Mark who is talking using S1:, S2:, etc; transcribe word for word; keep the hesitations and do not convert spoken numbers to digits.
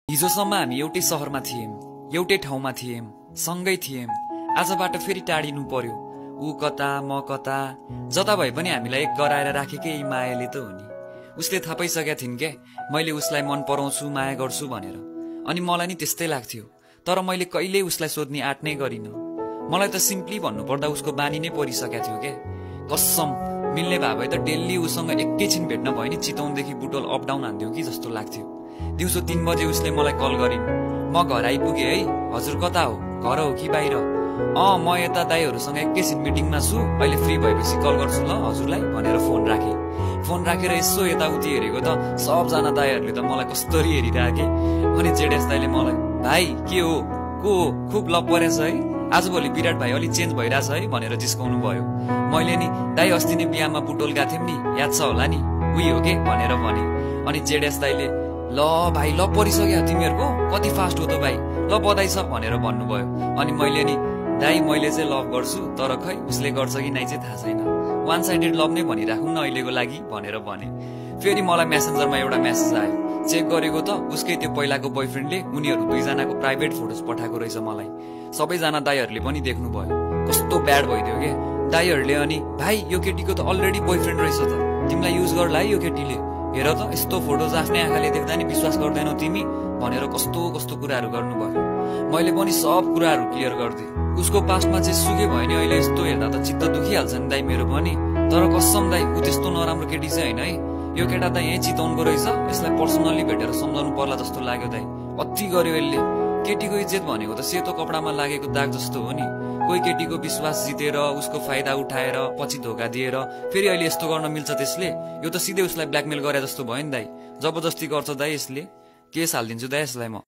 S1: हिजोसम्म हामी एउटै शहरमा थियौं, एउटै ठाउँमा थियौं, सँगै थियौं। आजबाट फेरि टाढिनु पर्यो। ऊ कता म कता, जता भए पनि हामीलाई एक गराएर राखेकै यी मायाले त हो नि। उसले थाहा पाइसकेका थिइन् के मैले उसलाई मन पराउँछु, माया गर्छु भनेर। अनि मलाई नि त्यस्तै लाग्थ्यो, तर मैले कहिल्यै उसलाई सोध्ने आँट नै गरिन। मलाई त सिम्पली भन्नुपर्दा उसको बानी नै परिसकेको थियो के। कसम मिल्ने भए भए त डेली उसँग एकैछिन भेट्न भयो नि चितवनदेखि बुटोल अप डाउन हान्थ्यो कि जस्तो लाग्थ्यो। दिउँसो तीन बजे उसले मलाई कल गरिन्। म घर आइपुगे है, हजुर कता हो, घर हो कि बाहिर? अँ म यता दाईहरूसँग एकैछिन मिटिङमा छु, अहिले फ्री भएपछि कल गर्छु ल हजुरलाई भनेर फोन राखे। फोन राखेर यसो यताउति हेरेको त सबजना दाईहरूले त मलाई कस्तरी हेरिरहेके। अनि जेडेस दाईले मलाई भाइ के हो, को हो, खुब लभ परेछ है, आजभोलि विराट भाइ अलि चेन्ज भइरहेछ है भनेर जिस्काउनु भयो। मैले नि दाई अस्ति नै बिहामा बुटोल गएको थियौँ नि, याद छ होला नि, उही हो के भनेर भने। अनि जेडेस दाईले ल भाइ लभ परिसक्यो तिमीहरूको, कति फास्ट हो त भाइ, ल बधाई छ भनेर भन्नुभयो। अनि मैले नि दाई मैले चाहिँ लभ गर्छु, तर खै उसले गर्छ कि नै चाहिँ थाहा छैन, वान साइडेड लभ नै भनिराखौँ न अहिलेको लागि भनेर भने। फेरि मलाई मेसेन्जरमा एउटा मेसेज आयो, चेक गरेको त उसकै त्यो पहिलाको बोयफ्रेन्डले उनीहरू दुईजनाको प्राइभेट फोटोज पठाएको रहेछ मलाई। सबैजना दाईहरूले पनि देख्नुभयो, कस्तो ब्याड भइदियो के दाईहरूले। अनि भाइ यो केटीको त अलरेडी बोयफ्रेन्ड रहेछ त, तिमीलाई युज गर्ला है यो केटीले, हेर त यस्तो फोटोज आफ्नै आँखाले देख्दा नि विश्वास गर्दैनौ तिमी भनेर कस्तो कस्तो कुराहरू गर्नुभयो। मैले पनि सब कुराहरू क्लियर गर्दै। उसको पास्टमा चाहिँ सुके भयो नि, अहिले यस्तो हेर्दा त चित्त दुखिहाल्छ नि दाई मेरो पनि। तर कसम दाई ऊ त्यस्तो नराम्रो केटी चाहिँ होइन है, यो केटा त यहीँ चितवनको रहेछ, यसलाई पर्सनल्ली भेटेर सम्झाउनु पर्ला जस्तो लाग्यो दाई। अति गर्यो यसले। केटीको इज्जत भनेको त सेतो कपडामा लागेको दाग जस्तो हो नि। कोही केटीको विश्वास जितेर उसको फाइदा उठाएर पछि धोका दिएर फेरि अहिले यस्तो गर्न मिल्छ त्यसले? यो त सिधै उसलाई ब्ल्याकमेल गरे जस्तो भयो नि दाई। जबरजस्ती गर्छ दाई यसले, केस हालिदिन्छु दाई यसलाई म।